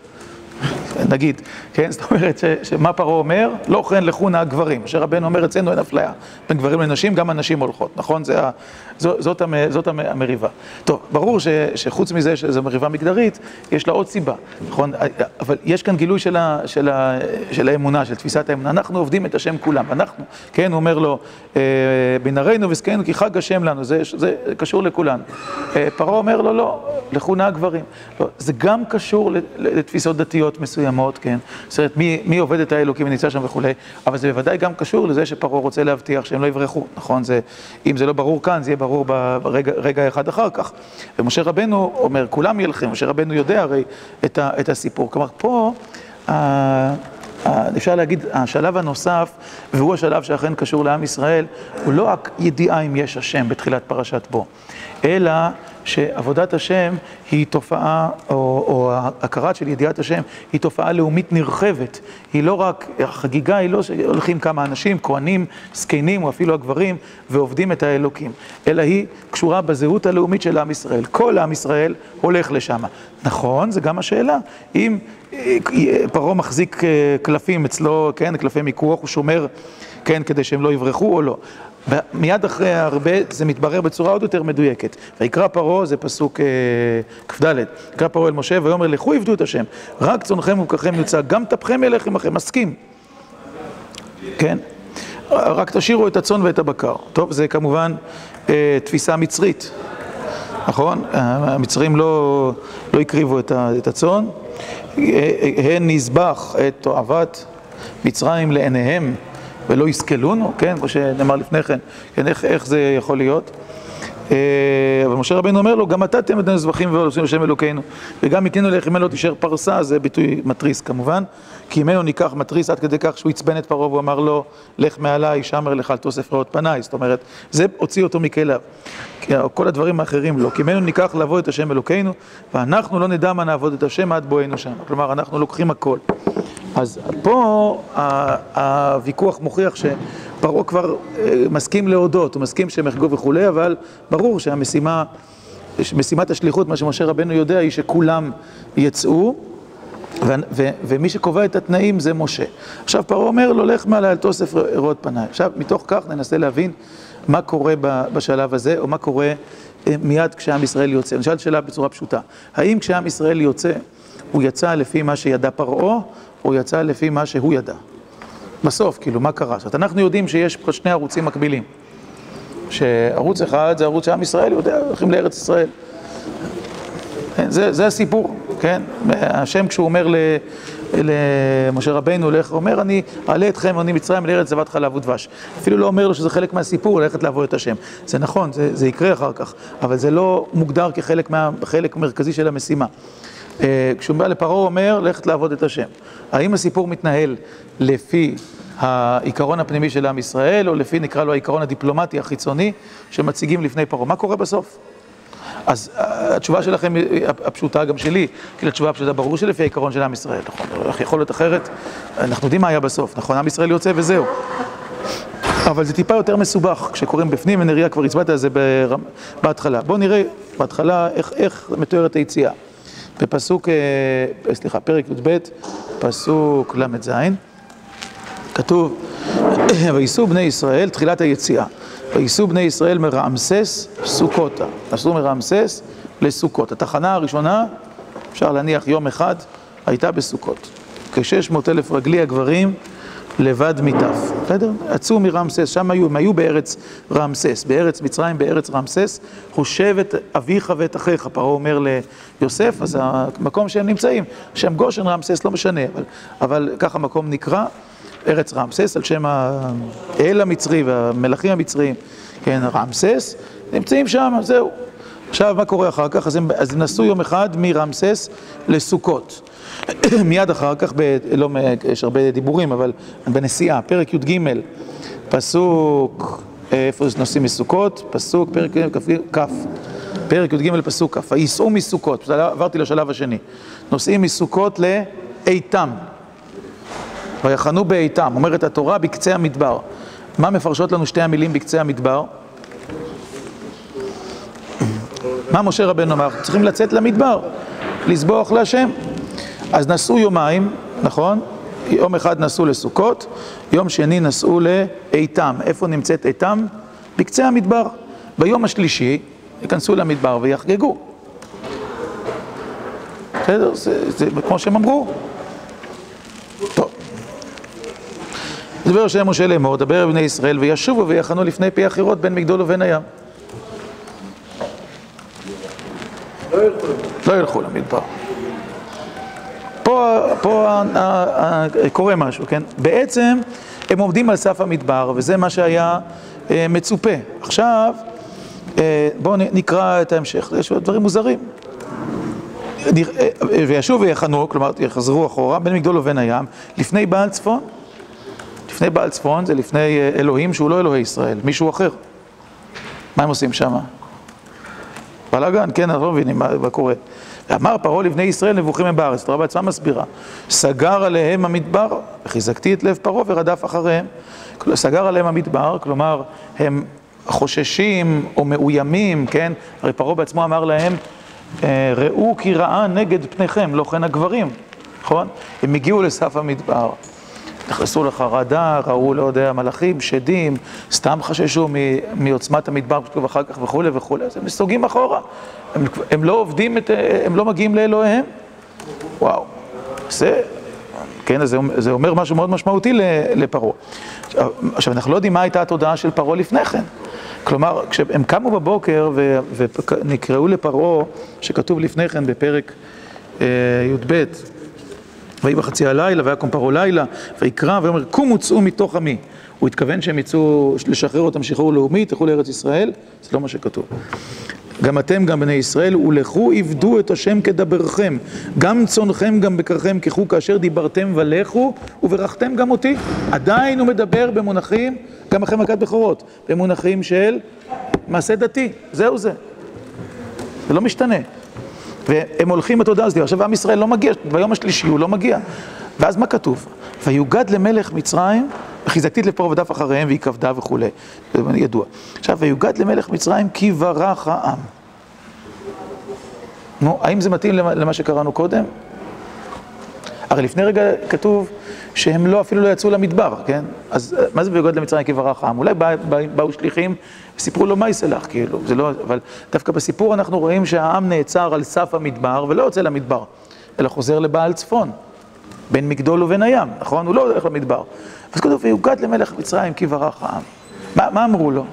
נגיד, כן, זאת אומרת ש, שמה פרעה אומר? לא כן לכו נא גברים. משה רבנו אומר, אצלנו אין אפליה בין גברים לנשים, גם הנשים הולכות, נכון? זה, זאת, זאת, זאת המריבה. טוב, ברור ש, שחוץ מזה שזו מריבה מגדרית, יש לה עוד סיבה, נכון? אבל יש כאן גילוי של, ה, של, ה, של האמונה, של תפיסת האמונה. אנחנו עובדים את השם כולם, אנחנו, כן, הוא אומר לו, בנהרנו וזקנו כי חג השם לנו, זה, זה קשור לכולנו. פרעה אומר לו, לא, לכו נא גברים. לא, זה גם קשור לתפיסות דתיות מסוימות, כן? זאת אומרת, מי, מי עובד את האלוקים ונמצא שם וכולי, אבל זה בוודאי גם קשור לזה שפרעה רוצה להבטיח שהם לא יברחו, נכון? זה, אם זה לא ברור כאן, זה יהיה ברור ברגע, רגע אחד אחר כך. ומשה רבנו אומר, כולם ילכם, משה רבנו יודע הרי את, ה, את הסיפור. כלומר, פה, ה, אפשר להגיד, השלב הנוסף, והוא השלב שאכן קשור לעם ישראל, הוא לא רק ידיעה אם יש השם בתחילת פרשת בו, אלא שעבודת השם היא תופעה, או, או ההכרת של ידיעת השם, היא תופעה לאומית נרחבת. היא לא רק, החגיגה היא לא שהולכים כמה אנשים, כהנים, זקנים או אפילו הגברים, ועובדים את האלוקים, אלא היא קשורה בזהות הלאומית של עם ישראל. כל עם ישראל הולך לשם. נכון, זה גם השאלה. אם פרעה מחזיק קלפים אצלו, כן, קלפי מיקוח, הוא שומר, כן, כדי שהם לא יברחו או לא. מיד אחרי הרבה זה מתברר בצורה עוד יותר מדויקת. ויקרא פרעה, זה פסוק כ"ד, יקרא פרעה אל משה ויאמר לכו עבדו את השם, רק צונכם ובקרכם יוצא, גם טפכם ילך עמכם, מסכים. כן? רק תשאירו את הצאן ואת הבקר. טוב, זה כמובן תפיסה מצרית. נכון? המצרים לא, לא הקריבו את הצאן, הן נזבח את תועבת מצרים לעיניהם ולא יסכלונו, כן, כמו שנאמר לפני כן, כן, איך, איך זה יכול להיות? אבל משה רבנו אומר לו, גם אתה תהיה מדין זבחים ועושים לשם אלוקינו, וגם יקנו לך אם לא תישאר פרסה, זה ביטוי מטריס כמובן, כי ממנו ניקח מטריס עד כדי כך שהוא עצבן את פרעה, והוא אמר לו, לך מעליי, שמר לך על תוסף רעות פניי, זאת אומרת, זה הוציא אותו מכליו, כל הדברים האחרים לא, כי ממנו ניקח לעבוד את השם אלוקינו, ואנחנו לא נדע מה נעבוד את השם עד בואנו שם, כלומר, אנחנו לוקחים הכל. אז פה הוויכוח מוכיח שפרעה כבר מסכים להודות, הוא מסכים שהם יחגגו וכולי, אבל ברור שהמשימה, משימת השליחות, מה שמשה רבנו יודע, היא שכולם יצאו, ו- ו- ומי שקובע את התנאים זה משה. עכשיו פרעה אומר לו, לך מעלה אל תוסף ראות פניי. עכשיו מתוך כך ננסה להבין מה קורה בשלב הזה, או מה קורה מיד כשעם ישראל יוצא. אני שאלת שאלה בצורה פשוטה, האם כשעם ישראל יוצא, הוא יצא לפי מה שידע פרעה, או יצא לפי מה שהוא ידע? בסוף, כאילו, מה קרה? זאת אומרת, אנחנו יודעים שיש פה שני ערוצים מקבילים. שערוץ אחד זה ערוץ שעם ישראל יודע, הולכים לארץ ישראל. זה, זה הסיפור, כן? השם כשהוא אומר למשה רבנו, הוא אומר, אני אעלה אתכם, אני מצרים לארץ זבת חלב ודבש. אפילו לא אומר לו שזה חלק מהסיפור, ללכת לעבוד את השם. זה נכון, זה, זה יקרה אחר כך, אבל זה לא מוגדר כחלק מה, חלק מרכזי של המשימה. כשהוא בא לפרעה הוא אומר, ללכת לעבוד את השם. האם הסיפור מתנהל לפי העיקרון הפנימי של עם ישראל, או לפי, נקרא לו, העיקרון הדיפלומטי החיצוני, שמציגים לפני פרעה? מה קורה בסוף? אז התשובה שלכם היא הפשוטה גם שלי, כי לתשובה הפשוטה ברור שלפי העיקרון של עם ישראל, נכון? יכול להיות אחרת, אנחנו יודעים מה היה בסוף, נכון? עם ישראל יוצא וזהו. אבל זה טיפה יותר מסובך, כשקוראים בפנים, ונראה כבר הצבעת על זה בהתחלה. בואו נראה בהתחלה איך, איך מתוארת היציאה. בפסוק, סליחה, פרק י"ב, פסוק למד זין, כתוב, וייסעו בני ישראל, תחילת היציאה, וייסעו בני ישראל מרעמסס סוכותה, נסעו מרעמסס לסוכות. התחנה הראשונה, אפשר להניח יום אחד, הייתה בסוכות. כשש מאות אלף רגלי הגברים לבד מיטף. בסדר? יצאו מרעמסס, שם היו, הם היו בארץ רעמסס, בארץ מצרים, בארץ רעמסס, חושב את אביך ואת אחיך, פרעה אומר ליוסף, אז המקום שהם נמצאים, שם גושן רעמסס, לא משנה, אבל, אבל ככה המקום נקרא, ארץ רעמסס, על שם האל המצרי והמלכים המצריים, כן, רעמסס, נמצאים שם, זהו. עכשיו, מה קורה אחר כך? אז הם, אז הם נסעו יום אחד מרעמסס לסוכות. מיד אחר כך, ב, לא, יש הרבה דיבורים, אבל בנסיעה, פרק י"ג, פסוק, איפה נוסעים מסוכות? פסוק, פרק כ', פרק י"ג, פסוק כ', וייסעו מסוכות, עברתי לשלב השני, נוסעים מסוכות לאיתם, ויחנו באיתם, אומרת התורה, בקצה המדבר. מה מפרשות לנו שתי המילים בקצה המדבר? מה משה רבנו אמר? צריכים לצאת למדבר, לסבוח להשם. אז נסעו יומיים, נכון? יום אחד נסעו לסוכות, יום שני נסעו לאיתם. איפה נמצאת איתם? בקצה המדבר. ביום השלישי ייכנסו למדבר ויחגגו. בסדר? זה, זה כמו שהם אמרו. טוב. דבר השם משה לאמור, דבר בני ישראל וישובו ויחנו לפני פי החירות בין מגדול ובין הים. לא ילכו לא ילכו למדבר. פה, פה קורה משהו, כן? בעצם הם עומדים על סף המדבר, וזה מה שהיה מצופה. עכשיו, בואו נקרא את ההמשך, יש דברים מוזרים. וישוב ויחנו, כלומר, יחזרו אחורה, בין מגדול ובין הים, לפני בעל צפון. לפני בעל צפון זה לפני אלוהים שהוא לא אלוהי ישראל, מישהו אחר. מה הם עושים שם? בלגן, כן, אנחנו לא מבינים מה קורה. ואמר פרעה לבני ישראל נבוכים הם בארץ, התורה בעצמה מסבירה. סגר עליהם המדבר, וחיזקתי את לב פרעה ורדף אחריהם. סגר עליהם המדבר, כלומר, הם חוששים או מאוימים, כן? הרי פרעה בעצמו אמר להם, ראו כי רעה נגד פניכם, לא כן הגברים, נכון? הם הגיעו לסף המדבר. נכנסו לחרדה, ראו, לא יודע, מלאכים, שדים, סתם חששו מעוצמת המדבר ואחר כך וכו' וכו', אז הם נסוגים אחורה. הם, הם לא עובדים, את, הם לא מגיעים לאלוהיהם. וואו, זה, כן, זה, זה אומר משהו מאוד משמעותי לפרעה. עכשיו, אנחנו לא יודעים מה הייתה התודעה של פרעה לפני כן. כלומר, כשהם קמו בבוקר ו, ונקראו לפרעה, שכתוב לפני כן בפרק אה, י"ב, ויהי בחצי הלילה, ויקום פרעה לילה, ויקרא, ויאמר, קומו צאו מתוך עמי. הוא התכוון שהם יצאו לשחרר אותם שחרור לאומי, תלכו לארץ ישראל, זה לא מה שכתוב. גם אתם, גם בני ישראל, ולכו עבדו את השם כדברכם, גם צונכם, גם בקרכם, ככו כאשר דיברתם ולכו, וברכתם גם אותי. עדיין הוא מדבר במונחים, גם אחרי מכת בכורות, במונחים של מעשה דתי, זהו זה. זה לא משתנה. והם הולכים בתודעה הזאת, עכשיו עם ישראל לא מגיע, ביום השלישי הוא לא מגיע. ואז מה כתוב? ויוגד למלך מצרים, וחיזקתית לפרעה ודף אחריהם, והיא כבדה וכולי. זה ידוע. עכשיו, ויוגד למלך מצרים כי ברח העם. נו, האם זה מתאים למה שקראנו קודם? הרי לפני רגע כתוב שהם לא, אפילו לא יצאו למדבר, כן? אז מה זה ויוגד למצרים כי ברח העם? אולי בא, בא, באו שליחים וסיפרו לו מה יסלח, כאילו, זה לא, אבל דווקא בסיפור אנחנו רואים שהעם נעצר על סף המדבר ולא יוצא למדבר, אלא חוזר לבעל צפון, בין מגדול ובין הים, נכון? הוא לא הולך למדבר. אז כתוב, ויוגד למלך מצרים כי ברח העם. מה, מה אמרו לו?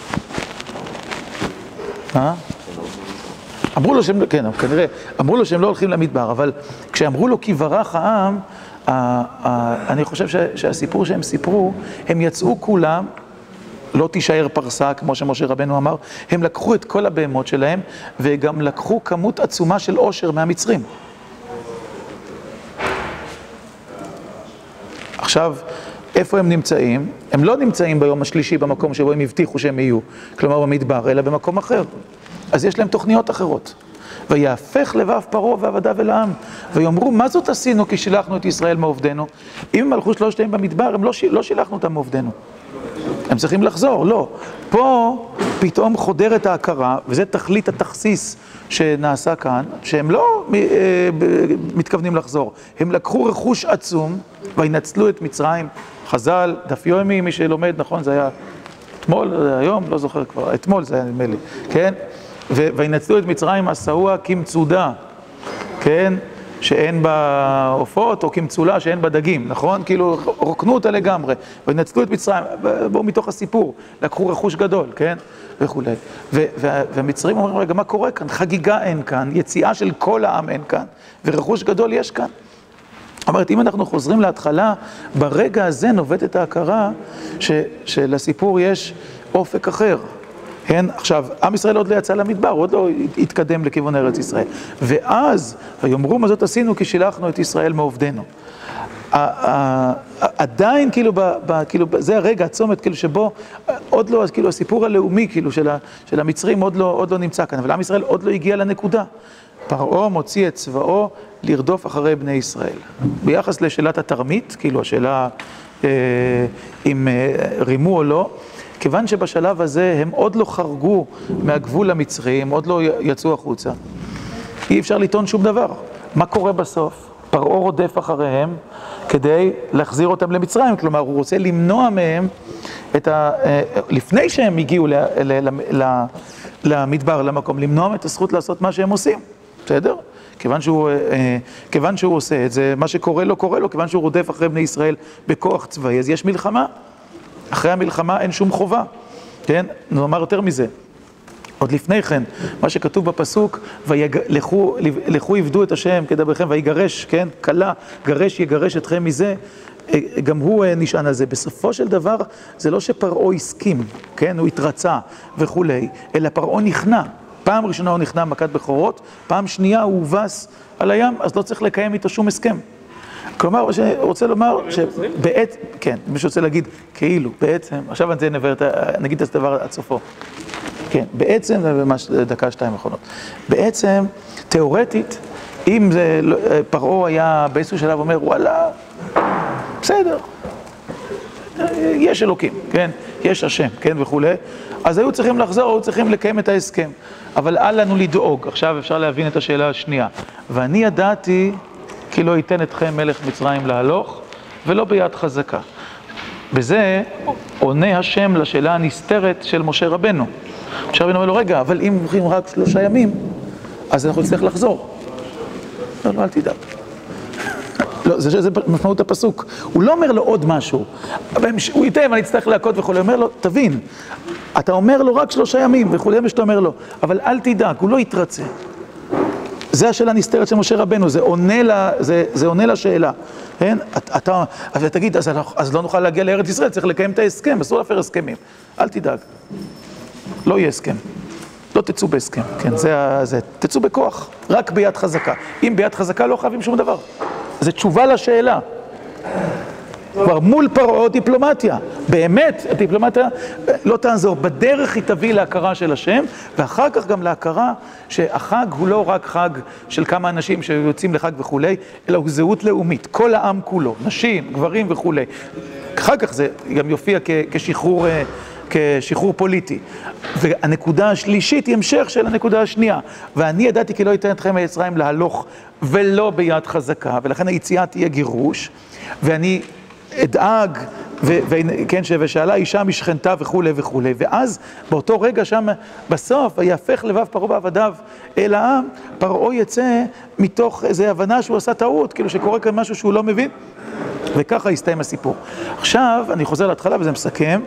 מה? אמרו לו שהם, כן, כנראה, אמרו לו שהם לא הולכים למדבר, אבל כשאמרו לו כי ברח העם, אני חושב שהסיפור שהם סיפרו, הם יצאו כולם, לא תישאר פרסה, כמו שמשה רבנו אמר, הם לקחו את כל הבהמות שלהם, וגם לקחו כמות עצומה של עושר מהמצרים. עכשיו, איפה הם נמצאים? הם לא נמצאים ביום השלישי במקום שבו הם הבטיחו שהם יהיו, כלומר במדבר, אלא במקום אחר. אז יש להם תוכניות אחרות. ויהפך לבב פרעה ועבדיו אל העם, ויאמרו, מה זאת עשינו כי שילחנו את ישראל מעובדנו? אם הם הלכו שלושתהם במדבר, הם לא, לא שילחנו אותם מעובדנו. הם צריכים לחזור, לא. פה פתאום חודרת ההכרה, וזה תכלית התכסיס שנעשה כאן, שהם לא מתכוונים לחזור. הם לקחו רכוש עצום, וינצלו את מצרים. חז"ל, דף יומי, מי שלומד, נכון, זה היה אתמול, היום, לא זוכר כבר, אתמול זה היה נדמה לי, כן? וינצלו את מצרים עשאוה כמצודה, כן? שאין בה עופות, או כמצולה שאין בה דגים, נכון? כאילו, רוקנו אותה לגמרי. וינצלו את מצרים, בואו מתוך הסיפור, לקחו רכוש גדול, כן? וכו'. והמצרים אומרים, רגע, מה קורה כאן? חגיגה אין כאן, יציאה של כל העם אין כאן, ורכוש גדול יש כאן. אומרת, אם אנחנו חוזרים להתחלה, ברגע הזה נובדת ההכרה ש, שלסיפור יש אופק אחר. כן? עכשיו, עם ישראל עוד לא יצא למדבר, עוד לא התקדם לכיוון ארץ ישראל. ואז, ויאמרו מה זאת עשינו כי שילחנו את ישראל מעובדנו. עדיין, כאילו, כאילו, זה הרגע, הצומת, כאילו, שבו עוד לא, כאילו, הסיפור הלאומי, כאילו, של, של המצרים עוד לא, עוד לא נמצא כאן, אבל עם ישראל עוד לא הגיע לנקודה. פרעה מוציא את צבאו לרדוף אחרי בני ישראל. ביחס לשאלת התרמית, כאילו, השאלה אה, אם אה, רימו או לא, כיוון שבשלב הזה הם עוד לא חרגו מהגבול המצרי, הם עוד לא יצאו החוצה. אי אפשר לטעון שום דבר. מה קורה בסוף? פרעה רודף אחריהם כדי להחזיר אותם למצרים, כלומר הוא רוצה למנוע מהם את ה... לפני שהם הגיעו ל... ל... ל... למדבר, למקום, למנוע מהם את הזכות לעשות מה שהם עושים, בסדר? כיוון שהוא, כיוון שהוא עושה את זה, מה שקורה לו קורה לו, כיוון שהוא רודף אחרי בני ישראל בכוח צבאי, אז יש מלחמה. אחרי המלחמה אין שום חובה, כן? נאמר יותר מזה. עוד לפני כן, מה שכתוב בפסוק, לכו עבדו את השם כדבריכם, ויגרש, כן? כלה, גרש יגרש אתכם מזה, גם הוא נשען על זה. בסופו של דבר, זה לא שפרעה הסכים, כן? הוא התרצה וכולי, אלא פרעה נכנע. פעם ראשונה הוא נכנע מכת בכורות, פעם שנייה הוא הובס על הים, אז לא צריך לקיים איתו שום הסכם. כלומר, מה שאני רוצה לומר, שבעת, כן, מי שרוצה להגיד, כאילו, בעצם, עכשיו אני נעבר, נגיד את הדבר עד סופו. כן, בעצם, זה ממש דקה, שתיים האחרונות. בעצם, תיאורטית, אם זה, פרעה היה באיזשהו שלב אומר, וואלה, בסדר, יש אלוקים, כן, יש השם, כן, וכולי, אז היו צריכים לחזור, היו צריכים לקיים את ההסכם. אבל אל לנו לדאוג, עכשיו אפשר להבין את השאלה השנייה. ואני ידעתי, כי לא ייתן אתכם מלך מצרים להלוך, ולא ביד חזקה. בזה עונה השם לשאלה הנסתרת של משה רבנו. משה רבנו אומר לו, רגע, אבל אם הולכים רק שלושה ימים, אז אנחנו נצטרך לחזור. לא, לא, אל תדאג. לא, זה, זה משמעות הפסוק. הוא לא אומר לו עוד משהו. הוא ייתן, אני אצטרך להכות וכו'. הוא אומר לו, תבין, אתה אומר לו רק שלושה ימים וכו', זה שאתה אומר לו, אבל אל תדאג, הוא לא יתרצה. זה השאלה נסתרת של משה רבנו, זה עונה, לה, זה, זה עונה לשאלה. כן? אתה, אתה תגיד, אז, אז לא נוכל להגיע לארץ ישראל, צריך לקיים את ההסכם, אסור להפר הסכמים. אל תדאג. לא יהיה הסכם. לא תצאו בהסכם. כן, זה, זה, תצאו בכוח, רק ביד חזקה. אם ביד חזקה לא חייבים שום דבר. זה תשובה לשאלה. כבר מול פרעה דיפלומטיה, באמת, הדיפלומטיה לא תעזור, בדרך היא תביא להכרה של השם, ואחר כך גם להכרה שהחג הוא לא רק חג של כמה אנשים שיוצאים לחג וכולי, אלא הוא זהות לאומית, כל העם כולו, נשים, גברים וכולי. אחר כך זה גם יופיע כשחרור, כשחרור פוליטי. והנקודה השלישית היא המשך של הנקודה השנייה. ואני ידעתי כי לא אתן אתכם ממצרים להלוך ולא ביד חזקה, ולכן היציאה תהיה גירוש, ואני אדאג, וכן, ושאלה אישה משכנתה וכו' וכו'. ואז באותו רגע שם בסוף, ויהפך לבב פרעה בעבדיו אל העם, פרעה יצא מתוך איזו הבנה שהוא עשה טעות, כאילו שקורה כאן משהו שהוא לא מבין. וככה הסתיים הסיפור. עכשיו, אני חוזר להתחלה וזה מסכם,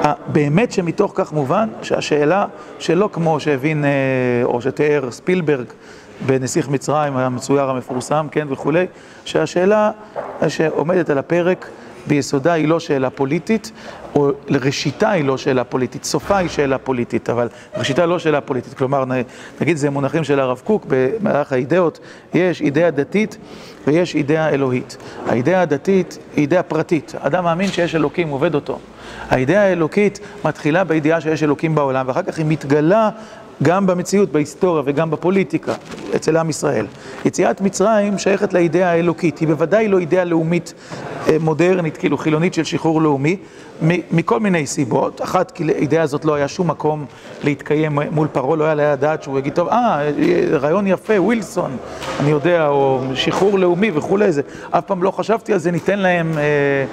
באמת שמתוך כך מובן שהשאלה שלא כמו שהבין או שתיאר ספילברג בנסיך מצרים, המצויר המפורסם, כן, וכולי, שהשאלה שעומדת על הפרק ביסודה היא לא שאלה פוליטית, או לראשיתה היא לא שאלה פוליטית, סופה היא שאלה פוליטית, אבל ראשיתה לא שאלה פוליטית, כלומר, נגיד זה מונחים של הרב קוק, במהלך האידאות, יש אידאה דתית ויש אידאה אלוהית. האידאה הדתית היא אידאה פרטית, אדם מאמין שיש אלוקים, עובד אותו. האידאה האלוקית מתחילה בידיעה שיש אלוקים בעולם, ואחר כך היא מתגלה גם במציאות, בהיסטוריה וגם בפוליטיקה, אצל עם ישראל. יציאת מצרים שייכת לאידאה האלוקית, היא בוודאי לא אידאה לאומית מודרנית, כאילו חילונית של שחרור לאומי, מכל מיני סיבות. אחת, כי לאידאה הזאת לא היה שום מקום להתקיים מול פרעה, לא היה לה דעת שהוא יגיד, טוב, אה, רעיון יפה, ווילסון, אני יודע, או שחרור לאומי וכולי, זה, אף פעם לא חשבתי על זה, ניתן להם אה,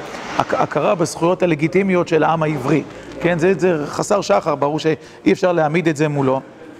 הכרה בזכויות הלגיטימיות של העם העברי. כן, זה, זה חסר שחר, ברור שאי אפשר להעמיד את זה מולו.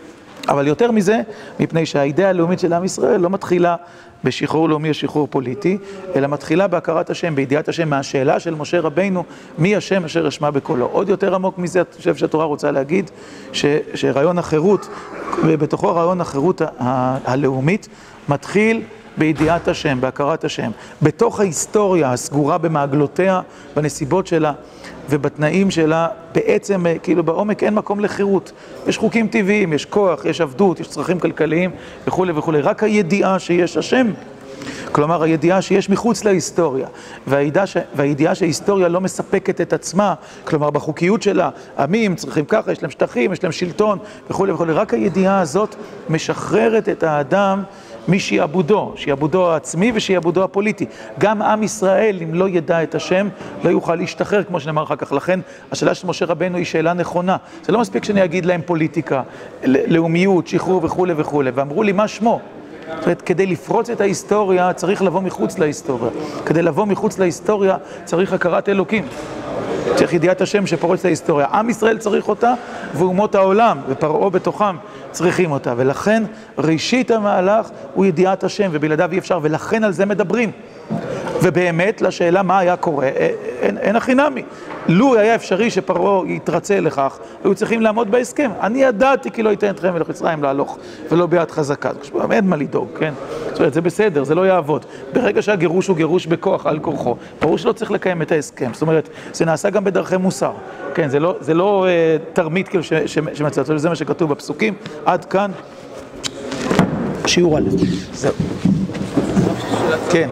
אבל יותר מזה, מפני שהאידאה הלאומית של עם ישראל לא מתחילה בשחרור לאומי או שחרור פוליטי, אלא מתחילה בהכרת השם, בידיעת השם, מהשאלה של משה רבינו, מי השם אשר אשמע בקולו. עוד יותר עמוק מזה, אני חושב שהתורה רוצה להגיד, ש, שרעיון החירות, ובתוכו רעיון החירות הלאומית, מתחיל בידיעת השם, בהכרת השם. בתוך ההיסטוריה הסגורה במעגלותיה, בנסיבות שלה, ובתנאים שלה, בעצם, כאילו בעומק אין מקום לחירות. יש חוקים טבעיים, יש כוח, יש עבדות, יש צרכים כלכליים וכו' וכו'. רק הידיעה שיש השם, כלומר הידיעה שיש מחוץ להיסטוריה, והידיעה, ש... והידיעה שההיסטוריה לא מספקת את עצמה, כלומר בחוקיות שלה, עמים צריכים ככה, יש להם שטחים, יש להם שלטון וכו' וכו'. רק הידיעה הזאת משחררת את האדם משעבודו, שעבודו העצמי ושעבודו הפוליטי. גם עם ישראל, אם לא ידע את השם, לא יוכל להשתחרר, כמו שנאמר אחר כך. לכן, השאלה של משה רבנו היא שאלה נכונה. זה לא מספיק שאני אגיד להם פוליטיקה, לאומיות, שחרור וכו' וכו'. ואמרו לי, מה שמו? זאת אומרת, כדי לפרוץ את ההיסטוריה, צריך לבוא מחוץ להיסטוריה. כדי לבוא מחוץ להיסטוריה, צריך הכרת אלוקים. צריך ידיעת השם שפורץ את ההיסטוריה. עם ישראל צריך אותה, ואומות העולם, ופרעה בתוכם, צריכים אותה. ולכן, ראשית המהלך הוא ידיעת השם, ובלעדיו אי אפשר, ולכן על זה מדברים. ובאמת, לשאלה מה היה קורה, אין, אין הכי נמי. לו היה אפשרי שפרעה יתרצה לכך, היו צריכים לעמוד בהסכם. אני ידעתי כי לא ייתן אתכם מלך מצרים להלוך, ולא ביד חזקה. אין מה לדאוג, כן? זאת אומרת, זה בסדר, זה לא יעבוד. ברגע שהגירוש הוא גירוש בכוח על כורחו, ברור שלא צריך לקיים את ההסכם. זאת אומרת, זה נעשה גם בדרכי מוסר. כן, זה לא, זה לא אה, תרמית כאילו שמצאת, זה מה שכתוב בפסוקים. עד כאן, שיעור א'. זהו. כן.